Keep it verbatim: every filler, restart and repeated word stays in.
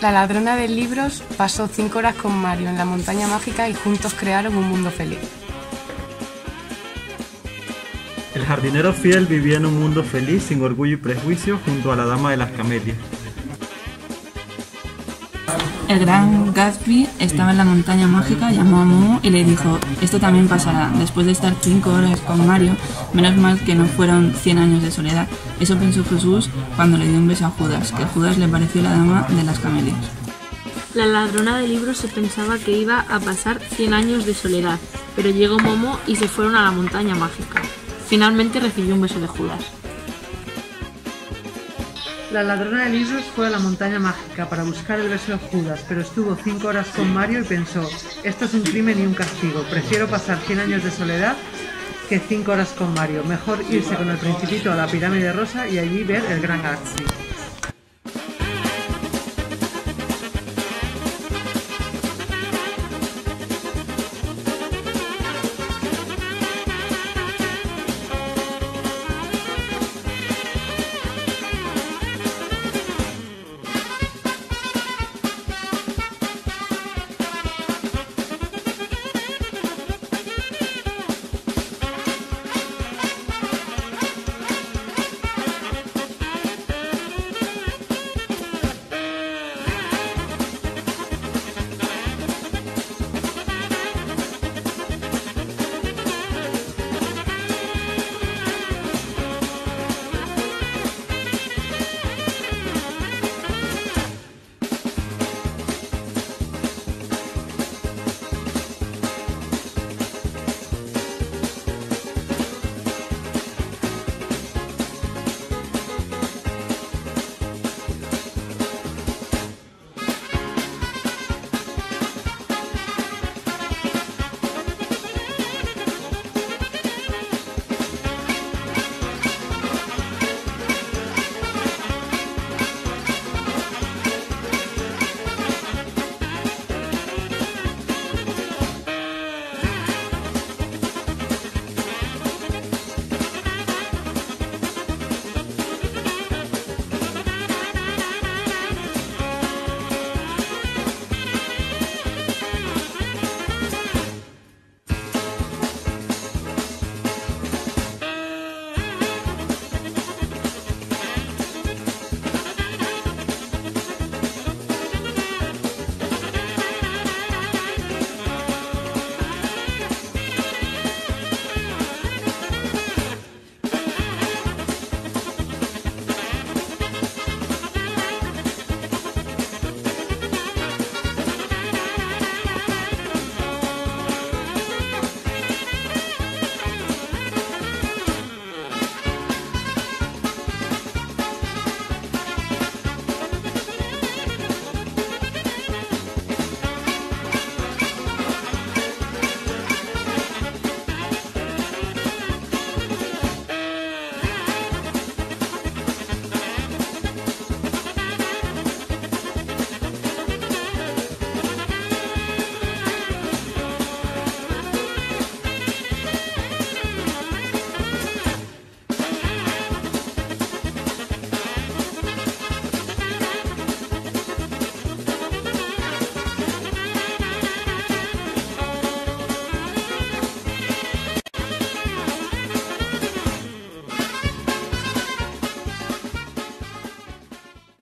La ladrona de libros pasó cinco horas con Mario en la montaña mágica y juntos crearon un mundo feliz. El jardinero fiel vivía en un mundo feliz, sin orgullo y prejuicio, junto a la dama de las camelias. El gran Gatsby estaba en la montaña mágica, llamó a Momo y le dijo: esto también pasará. Después de estar cinco horas con Mario, menos mal que no fueron cien años de soledad. Eso pensó Jesús cuando le dio un beso a Judas, que Judas le pareció la dama de las camelias. La ladrona de libros se pensaba que iba a pasar cien años de soledad, pero llegó Momo y se fueron a la montaña mágica. Finalmente recibió un beso de Judas. La ladrona de libros fue a la montaña mágica para buscar el beso de Judas, pero estuvo cinco horas con Mario y pensó: esto es un crimen y un castigo, prefiero pasar cien años de soledad que cinco horas con Mario, mejor irse con el Principito a la pirámide rosa y allí ver el gran Gatsby.